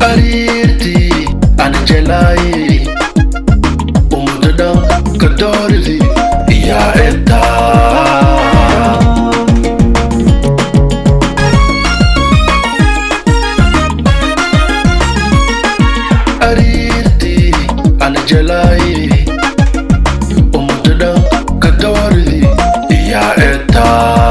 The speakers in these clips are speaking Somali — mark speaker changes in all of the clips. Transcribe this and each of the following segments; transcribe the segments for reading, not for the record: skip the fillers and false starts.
Speaker 1: Arirti Angelai Umudadam Kadorzi Ya Eta Arirti Angelai Umudadam Kadorzi Ya Eta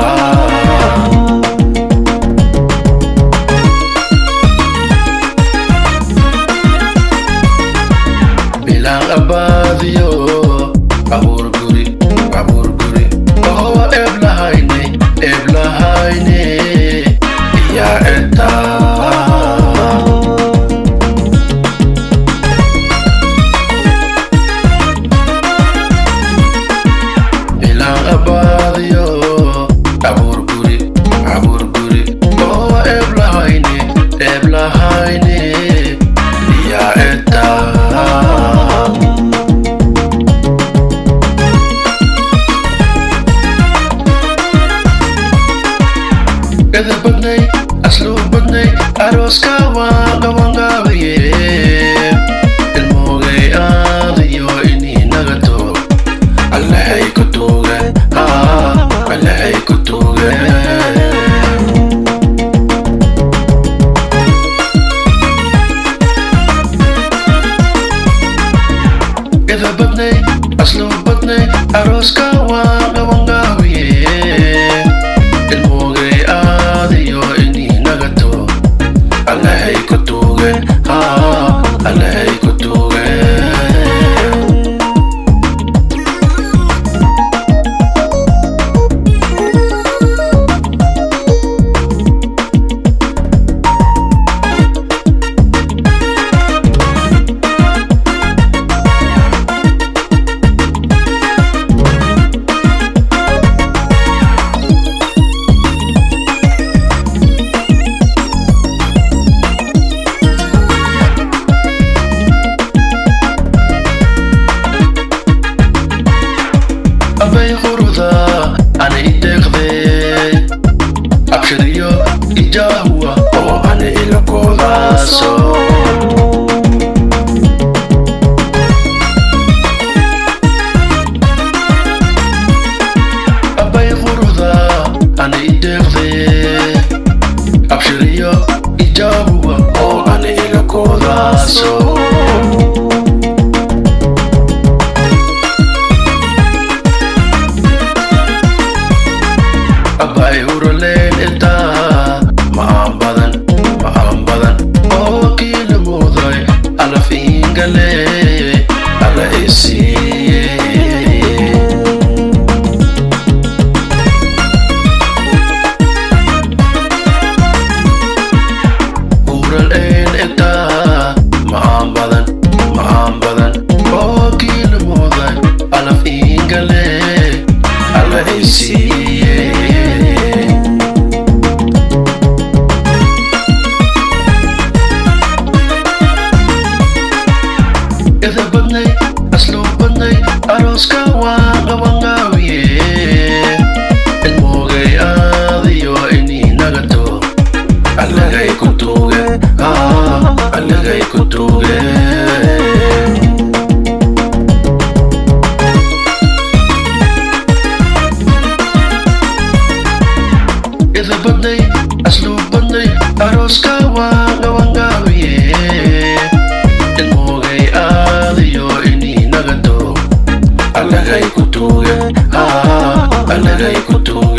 Speaker 1: Abadio, abur guri, oh ebla haine, ya eta. Bilang abadio, abur guri, oh ebla haine, ya eta. Kada badnay, aslo badnay, aros kawa gawangawiye. Ilmogay adiyo ini nagato. Allahay kutuge, allahay kutuge. Kada badnay, aslo badnay, aros kawa gawangawiye. Ilmogay adiyo ini nagato. Allahay kutuge, allahay kutuge. Abay khuruda ana itekde abshiriyo ijahuwa o ana ilakodaso Abay khuruda ana itekde abshiriyo ijahuwa o ana ilakodaso Abay uralen eta ma'am badan oh kila muday ala fingale ala isiye uralen eta ma'am badan oh kila muday ala fingale ala isiye Kada badnay, aslo badnay, aros kawa gawangawiye. Ilmogay adiyo ini nagato. Allagay kutuge, allagay kutuge. Kada badnay, aslo badnay, aros kawa gawangawiye. Ilmogay adiyo ini nagato. Allagay kutuge, allagay kutuge.